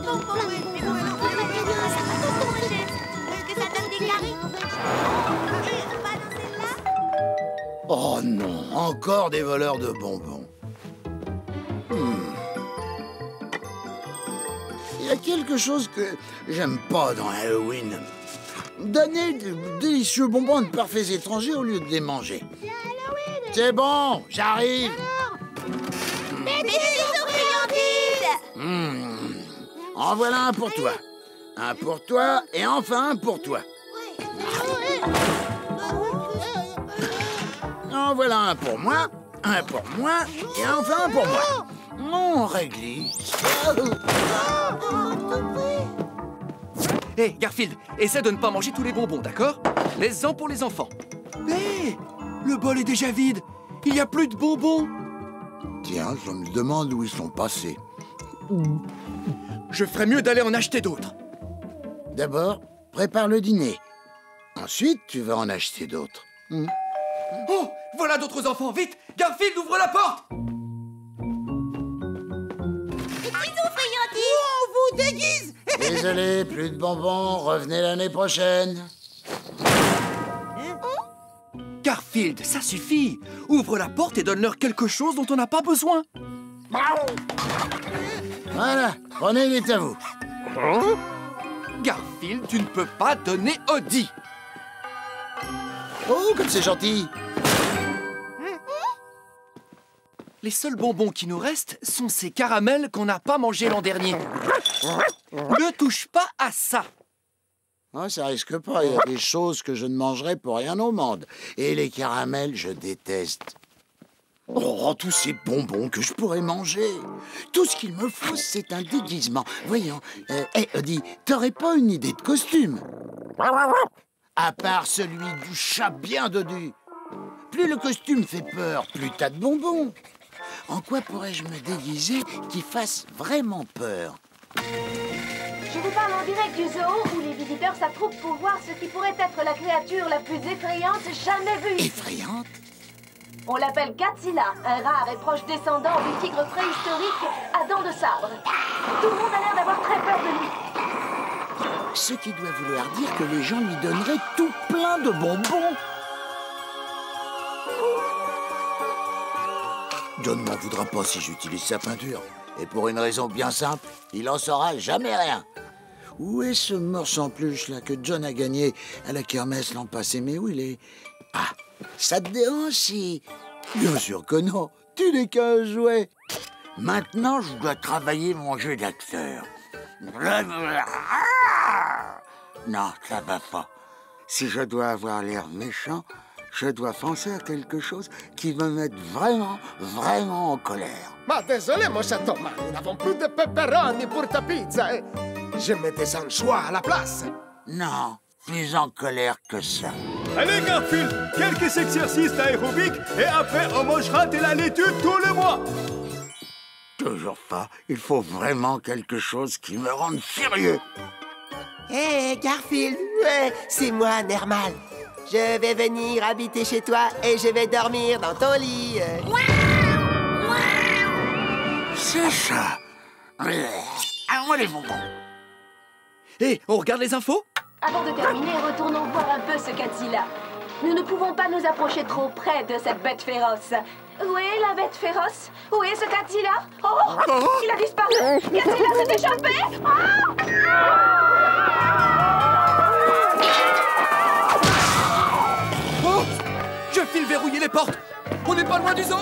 Est-ce que ça donne des carrés? Pas dans celle-là? Oh non, encore des voleurs de bonbons. Il y a quelque chose que j'aime pas dans Halloween. Donner de délicieux bonbons à de parfaits étrangers au lieu de les manger. C'est bon, j'arrive. Des bisous friandises! En voilà un pour toi. Un pour toi et enfin un pour toi. En voilà un pour moi et enfin un pour moi. Mon réglisse. Hé, Garfield, essaie de ne pas manger tous les bonbons, d'accord? Laisse-en pour les enfants. Hé, le bol est déjà vide. Il n'y a plus de bonbons. Tiens, je me demande où ils sont passés. Je ferais mieux d'aller en acheter d'autres. D'abord, prépare le dîner. Ensuite, tu vas en acheter d'autres. Oh, voilà d'autres enfants, vite! Garfield, ouvre la porte! Bisous friandises! On vous déguise! Désolé, plus de bonbons, revenez l'année prochaine. Garfield, ça suffit! Ouvre la porte et donne-leur quelque chose dont on n'a pas besoin. Voilà, prenez, il est à vous. Garfield, tu ne peux pas donner Odie. Oh, comme c'est gentil. Les seuls bonbons qui nous restent sont ces caramels qu'on n'a pas mangés l'an dernier. Ne touche pas à ça. Oh, ça risque pas, il y a des choses que je ne mangerai pour rien au monde. Et les caramels, je déteste. Oh, tous ces bonbons que je pourrais manger. Tout ce qu'il me faut, c'est un déguisement. Voyons, Odie, t'aurais pas une idée de costume? À part celui du chat bien dodu. Plus le costume fait peur, plus t'as de bonbons. En quoi pourrais-je me déguiser qui fasse vraiment peur? Je vous parle en direct du zoo où les visiteurs s'attroupent pour voir ce qui pourrait être la créature la plus effrayante jamais vue. Effrayante? On l'appelle Godzilla, un rare et proche descendant du tigre préhistorique à dents de sabre. Tout le monde a l'air d'avoir très peur de lui. Ce qui doit vouloir dire que les gens lui donneraient tout plein de bonbons. John m'en voudra pas si j'utilise sa peinture. Et pour une raison bien simple, il en saura jamais rien. Où est ce morse en peluche là que John a gagné à la kermesse l'an passé? Mais où il est? Ah, ça te dérange si... Bien sûr que non, tu n'es qu'un jouet. Maintenant, je dois travailler mon jeu d'acteur. Non, ça va pas. Si je dois avoir l'air méchant, je dois penser à quelque chose qui me mette vraiment, vraiment en colère. Ma désolé, mon cher Thomas, nous n'avons plus de pepperoni pour ta pizza. Je mets des anchois à la place. Non, plus en colère que ça. Allez, Garfield, quelques exercices d'aérobic et après on mangera de la laitue tout le mois. Toujours pas. Il faut vraiment quelque chose qui me rende furieux. Hé, Garfield, c'est moi, Nermal. Je vais venir habiter chez toi et je vais dormir dans ton lit. C'est ça. À moi les bonbons. Hé, on regarde les infos? Avant de terminer, retournons voir un peu ce Godzilla. Nous ne pouvons pas nous approcher trop près de cette bête féroce. Où est la bête féroce? Où est ce Godzilla? Oh, il a disparu! Godzilla s'est échappé! Oh, je file verrouiller les portes. On n'est pas loin du zoo.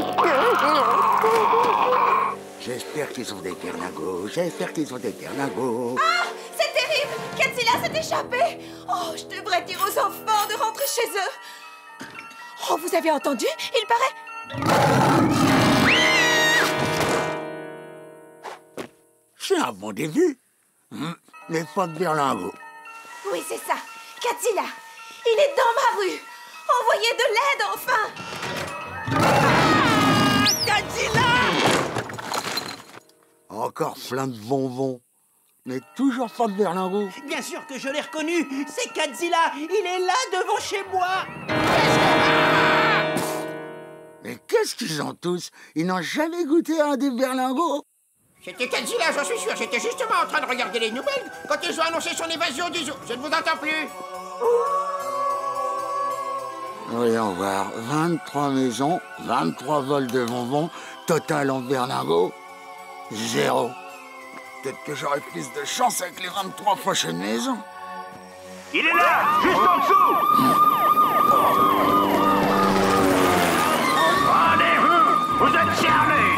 J'espère qu'ils ont des berlingots. J'espère qu'ils ont des berlingots. Ah! C'est terrible! Godzilla s'est échappé! Oh, je devrais dire aux enfants de rentrer chez eux! Oh, vous avez entendu? Il paraît... C'est un bon début. Mais pas de berlingots. Oui, c'est ça. Godzilla, il est dans ma rue. Envoyez de l'aide, enfin! Godzilla! Encore plein de bonbons. Mais toujours pas de berlingots. Bien sûr que je l'ai reconnu. C'est Godzilla. Il est là devant chez moi. Mais qu'est-ce qu'ils ont tous? Ils n'ont jamais goûté à un des berlingots? C'était Godzilla, j'en suis sûr. J'étais justement en train de regarder les nouvelles quand ils ont annoncé son évasion du zoo. Je ne vous entends plus. Voyons voir, 23 maisons, 23 vols de bonbons, total en berlingot, 0. Peut-être que j'aurai plus de chance avec les 23 prochaines maisons. Il est là, juste en dessous. Allez, vous êtes charmés.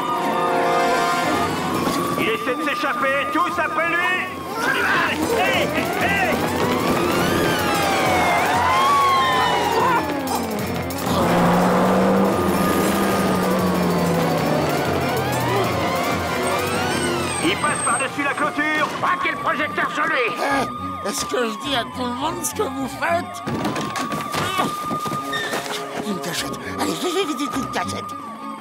Il essaie de s'échapper, tous après lui. Hey, hey. Il passe par-dessus la clôture. Braquez le projecteur sur lui. Est-ce que je dis à tout le monde ce que vous faites? Une cachette. Allez, vite, une cachette.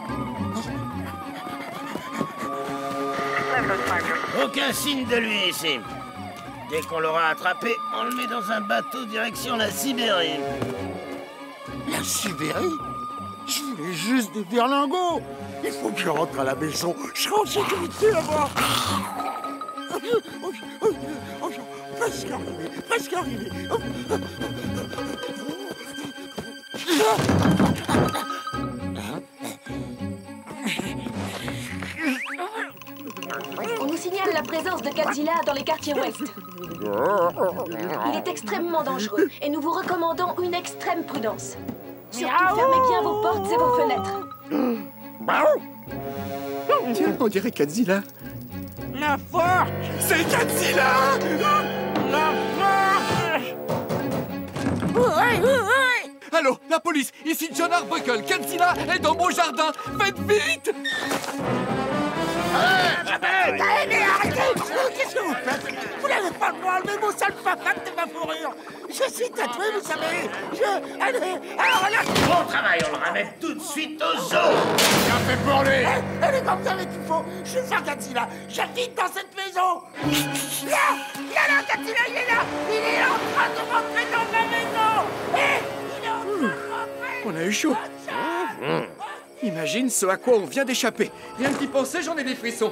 Aucun signe de lui ici. Dès qu'on l'aura attrapé, on le met dans un bateau direction la Sibérie. La Sibérie? Je voulais juste des berlingots. Il faut que je rentre à la maison. Je serai en sécurité là-bas. Presque arrivé, presque arrivé. On nous signale la présence de Godzilla dans les quartiers ouest. Il est extrêmement dangereux et nous vous recommandons une extrême prudence. Surtout, fermez bien vos portes et vos fenêtres. Tiens, on dirait Godzilla. La force! C'est Godzilla! La force! Allô, la police, ici John Arbuckle. Godzilla est dans mon jardin. Faites vite! Mais arrêtez! Qu'est-ce que vous faites? Vous n'avez pas le droit d'enlever mon sale papate de ma fourrure! Je suis tatoué, vous savez! Allez! Alors là! Bon travail, on le ramène tout de suite au zoo! Bien fait pour lui. Allez, comme ça, avec il faut! Je suis faire Godzilla! J'habite dans cette maison! Là, Godzilla, il est là! Il est en train de rentrer dans ma maison! Il est en train de rentrer! On a eu chaud. Imagine ce à quoi on vient d'échapper. Rien qu'y penser, j'en ai des frissons.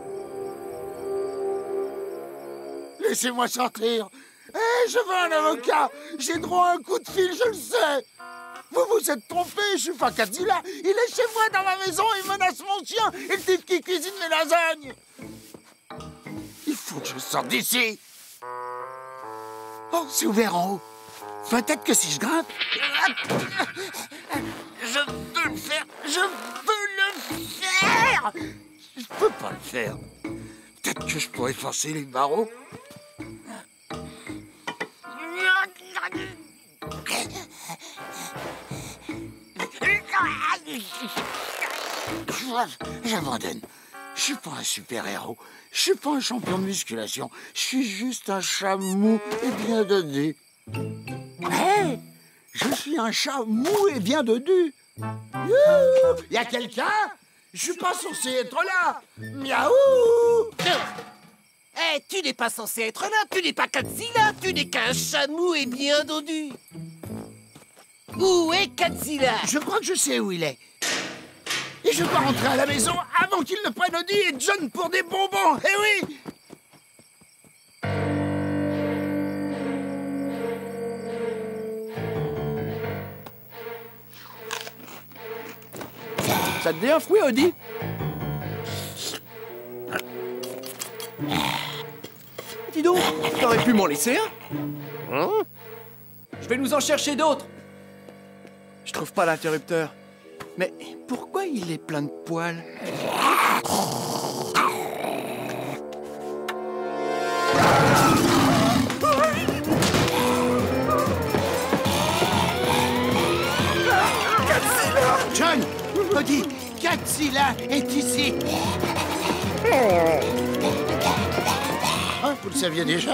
Laissez-moi sortir. Je veux un avocat. J'ai droit à un coup de fil, je le sais. Vous vous êtes trompé, je suis pas Godzilla. Il est chez moi dans ma maison et menace mon chien et le type qui cuisine mes lasagnes. Il faut que je sorte d'ici. Oh, c'est ouvert en haut. Peut-être que si je grimpe... Je veux le faire. Je veux le faire. Je peux pas le faire. Peut-être que je pourrais forcer les barreaux. J'abandonne. Je suis pas un super-héros. Je suis pas un champion de musculation. Je suis juste un chat mou et bien dodu. Hé! Je suis un chat mou et bien dodu. Y a quelqu'un? Je suis pas censé être là. Miaou! Eh, tu n'es pas censé être là, tu n'es pas Godzilla, tu n'es qu'un chat mou et bien dodu. Où est Godzilla? Je crois que je sais où il est. Et je dois rentrer à la maison avant qu'il ne prenne Odie et John pour des bonbons. Eh oui! Ça te dit un fruit, Odie? Dis donc, t'aurais pu m'en laisser un? Je vais nous en chercher d'autres. Je trouve pas l'interrupteur. Mais pourquoi il est plein de poils? John! Odie! Godzilla est ici! Ah, vous le saviez déjà?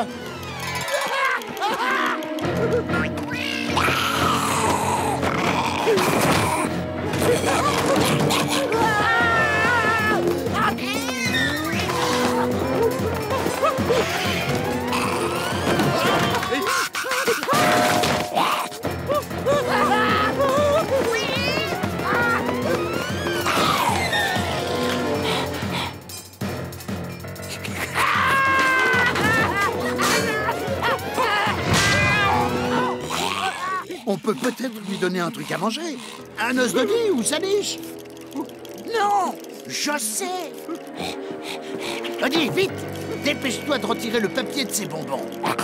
peut peut-être lui donner un truc à manger. Un os de vie ou sa niche. Non, je sais. Allez, vite, dépêche-toi de retirer le papier de ces bonbons.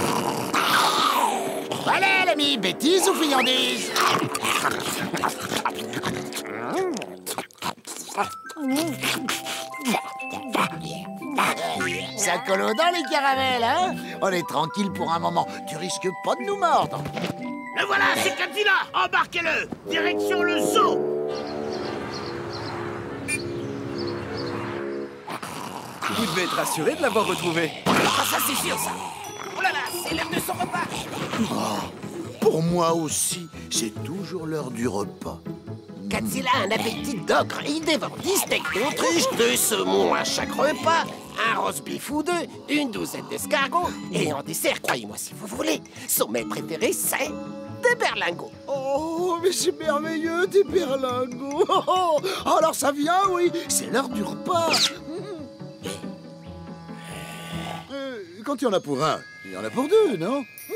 Allez, l'ami, bêtise ou friandise? Ça colle aux dents, les caramels, hein? On est tranquille pour un moment. Tu risques pas de nous mordre. Le voilà, c'est Godzilla. Embarquez-le. Direction le zoo. Vous devez être rassuré de l'avoir retrouvé. Ah, ça c'est sûr, ça. Oh là là, c'est l'heure de son repas. Pour moi aussi, c'est toujours l'heure du repas. Godzilla a un appétit d'ogre. Il dévore 10 steaks d'autruche, 2 saumons à chaque repas, un roast beef ou 2, une douzaine d'escargots, et en dessert, croyez-moi si vous voulez, son mets préféré, c'est des berlingots. Oh, mais c'est merveilleux, des berlingots. Oh, alors ça vient, oui, c'est l'heure du repas. Quand il y en a pour un, il y en a pour deux, non?